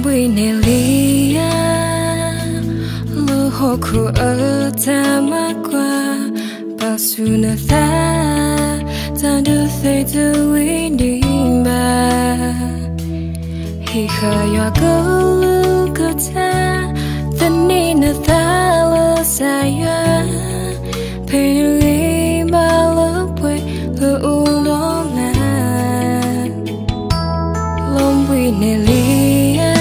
bụi nề lia lô hồ khu ở ta má qua bao su na ta ta đưa thấy từ ý đi ba hi khờ yo câu cơ ta thân đi na ta lơ xa ya phê đi ba lơ quê lơ u đó na lông bụi nề lia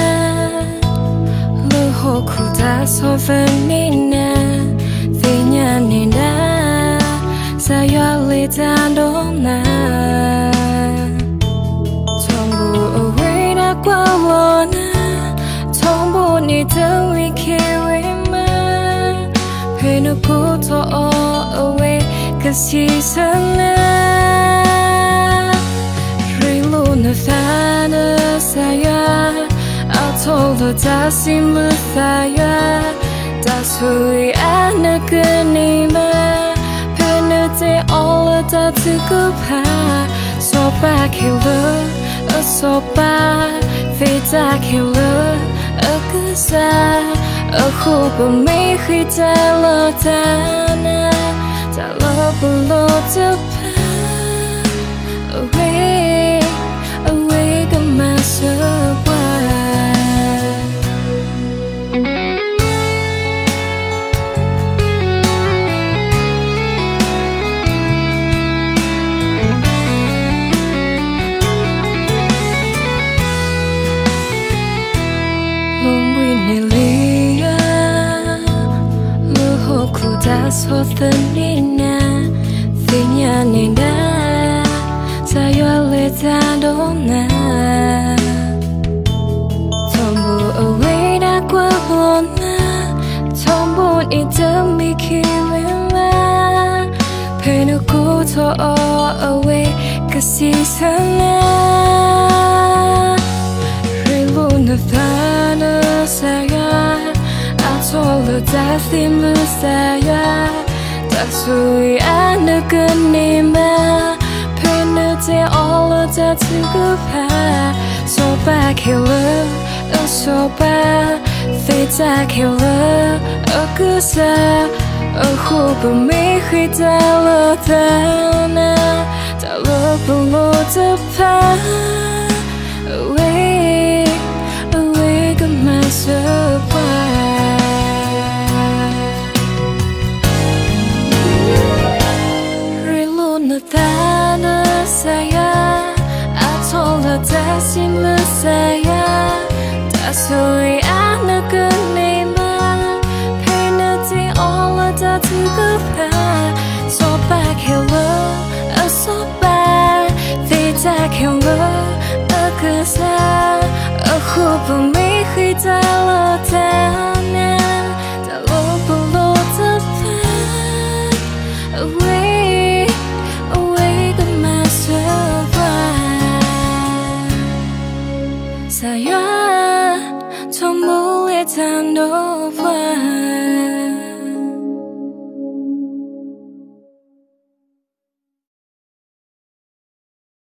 lơ hồ khu ta so phần đi na vì nhà nên đã sa yo lê ta đó na thong bu away đã qua lo na thong bu ni tơ we carry ma phê nó cố to away cause she's na real na fa na sa ya I told her ta sim lu sa ya that's who we are na good name penalty all of that to go pa so back here so back face back here a good side a hope of me khi ta lo ta na ta lo below to pa away away come my surprise ta so thân đi na vì nhà nên đã sa yo lê ta đó na thong bu away đã qua buồn na thong buồn ít tâm mi khi la phê nó cố to away cause she's na real na ta na sa ya told her that theme lu sa ya that's who we are na good name ma penalty all of that to go pa so back here so back face back here a good sa a hope of me khi ta lo ta na ta lo below the pa away away got my surprise ta na sa ya I told her ta sim lu sa ya that's who we are na good name ma penalty all of that to go pa so back here so back they take here a good sa a hope of me khi ta lo ta na ta lo below the pa away sa ya trong mưa tan đổ